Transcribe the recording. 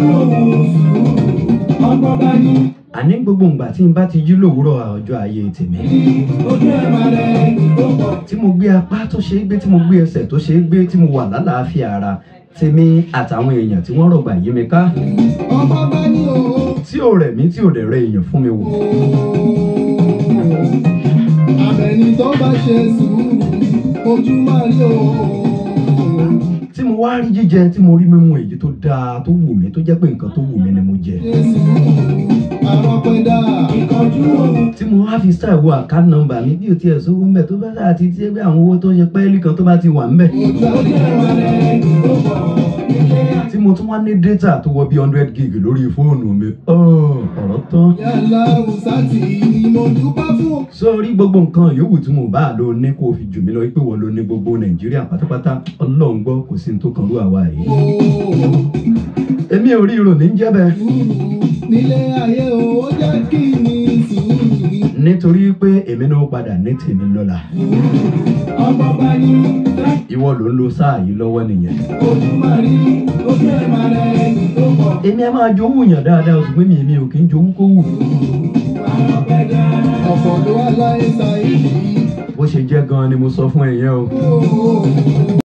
àní gbogbo ìgbà tí n bá ti jí lówùúrọ̀ ọjọ́ ayé tèmi tí mo gbé apá tó ṣe é gbé tí mo gbé ẹsẹ̀ tó ṣe é gbé tí mo wà lálàáfíà ara tèmi àtàwọn èèyàn tí wọ́n rọ̀gbà yí mi ká tí ò rẹ̀ mí tí ò dẹ̀ rẹ̀ èèyàn fún mi wò. Àbẹ̀ni tó bá ṣe sùúrù ojú máa rí o. Tí mo wá rí jíjẹ tí mo rí mímu èyí tó dáa tó wù mí tó jẹ́ pé nǹkan tó wù mí ni mo jẹ. Tí mo wá fi style wo account number mi bí o tiẹ̀ sówó ńbẹ̀ tó bá sáà ti tí àwọn owó tó ṣe pẹ́ẹ́lí kan tó bá ti wà ńbẹ̀. Tí mo tún wá ní data tó wọ bí 100 gig lórí fóònù mi ọ̀rọ̀ tán. Sórí gbogbo nǹkan yòówù tí mo bá lò ní kó fi jù mí lọ pé wọ́n ló ní gbogbo Nàìjíríà pátápátá Ọlọ́run gbọ́ kò sí ní tó kan rú àwa yìí. Èmi ò rí ìròní ń jẹ́ bẹ́ẹ̀. Nílé ayé o jẹ́ kí ni sùúrù. Nítorí pé èmi náà padà ní tèmi lọ́la. Ọmọ bá ní. Ìwọ ló ń lo sáà yìí lọ́wọ́ nìyẹn. Ojú máa rí ojú ẹ̀ máa rẹ̀ tó pọ̀. Èmi á máa jowú yàn dáadáa oṣù pé mi ò kì í jowú kó wù. Ọ̀pọ̀ ló wá láyé sáyé yìí. Bó ṣe jẹ́ gan-an ni mo sọ fún ẹ yẹn o.